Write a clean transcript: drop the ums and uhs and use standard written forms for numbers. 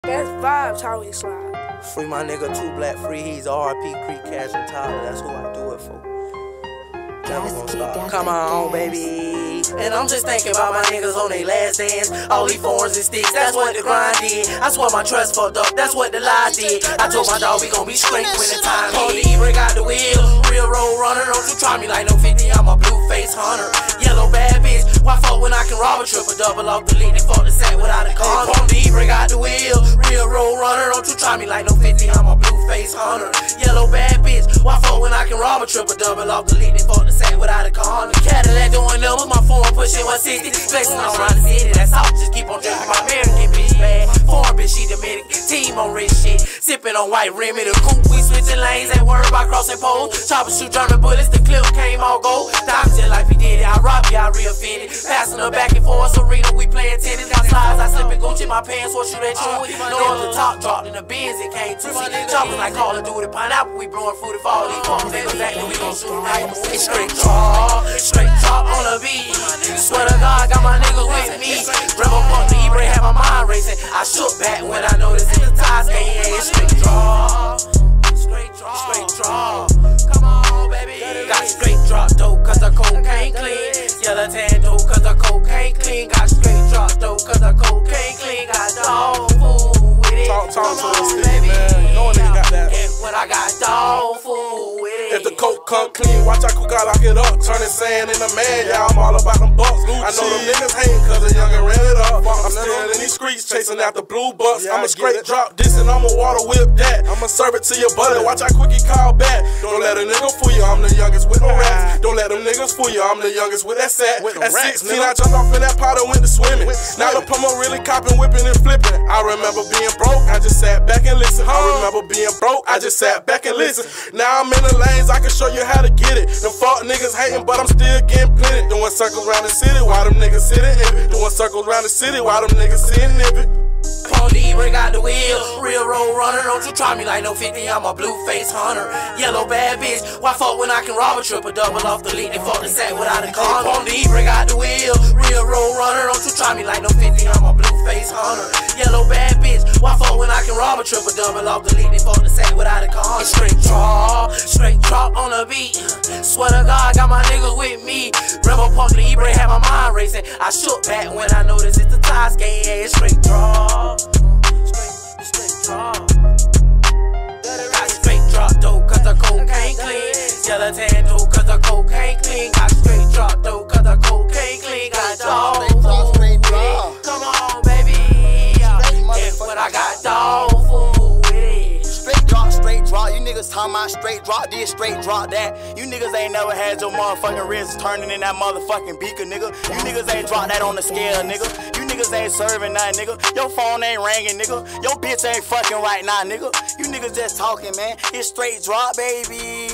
That's vibes how we slide. Free my nigga 2 Black Free, he's RP Creek Cash and Tyler, that's who I do it for. Never gonna stop. Come on, baby. And I'm just thinking about my niggas on their last dance. All these foreigns and sticks, that's what the grind did. I swear my trust fucked up, that's what the lie did. I told my dog we gon' be straight when the time hit. Police got the wheel, real road runner. Don't you try me like no 50, I'm a blue face hunter. Yellow bad bitch, why fuck when I can rob a triple double off the lead and fuck the sack without a car. Police got the wheel, real road runner. Don't you try me like no 50, I'm a blue face hunter. Yellow bad bitch, why fuck when I can rob a triple double off the lead and fuck the sack without a car. Cadillac doing numbers, my phone pushing 160. Flexing around the city, that's all. Just keep on drinking my American bitch bad. Foreign bitch, she Dominican. Team on rich shit. Sipping on white rim in the coupe. We switching lanes, ain't worried about crossing poles. Chopper shoot German bullets, the clip came all gold. Dime just like he did it. I robbed you, I reoffended. Passing her back and forth, arena, we playing tennis. Got slides, I slip and Gucci, my pants, what shoot at you. No other top dropped in the Benz, it came to me. Choppers like Call of Duty, pineapple, we blowing fruity for all these fucking niggas acting, we gon' shoot right. It's straight drop on the beat. Swear to God, got my niggas with me. Rebel Punk, the E-Bray had my mind racing. I shook back when I noticed it's the ties game. It's straight drop. Come on, baby. Got straight drop though, cause the cocaine clean. Yellow tan though, cause the cocaine clean. Got straight drop though, cause the cocaine clean. Got dog food with it. Talk to us, man. You know a nigga got that. And when I got dog food with it. If the coke come clean, watch I cook out, lock it up. Turn it sand in the man, yeah, I'm all about them bucks. I know them niggas hating cause the youngin' ran it up. I'm still in these streets chasing after blue bucks. I'ma straight drop this and I'ma water whip that. I'ma serve it to your buddy, watch how quick he call back. Don't let a nigga fool you, I'm the youngest with no rats. Don't let them niggas fool you, I'm the youngest with that sack. At 16 I jumped off in that pot and went to swimming. Now the plumber really copping, whipping and flipping. I remember being broke, I just sat back and listened. I remember being broke, I just sat back and listened. Now I'm in the lanes, I can show you how to get it. Them fuck niggas hating, but I'm still getting plenty. Doing circles around the city while them niggas sitting in it. Doing circles around the city while them niggas sitting in it. Police got the wheel, real road runner. Don't you try me like no 50, I'm a blue face hunter. Yellow bad bitch, why fuck when I can rob a triple double off the lead and fuck the sack without a car. Police got the wheel, real road runner. Don't you try me like no 50, I'm a blue face hunter. Yellow bad bitch, why fuck when I can rob a triple double off the lead and fuck the sack without a car. It's straight drop on the beat. Swear to God, got my niggas with me. Rebel Punk, the E-Bray had my mind racing. I shook back when I noticed it's the ties game. Yeah, it's straight drop. Got straight drop though, cause the cocaine clean. Yellow tan though, cause the cocaine clean. Got straight drop though, cause the cocaine clean. Got dog food with it. Come on, baby. And when I got dog food with it. Straight drop, you niggas talking about straight drop this, straight drop that. You niggas ain't never had your motherfucking wrist turning in that motherfucking beaker, nigga. You niggas ain't dropped that on the scale, nigga. You niggas ain't serving nothing, nigga. Your phone ain't ringing, nigga. Your bitch ain't fucking right now, nigga. You niggas just talking, man. It's straight drop, baby.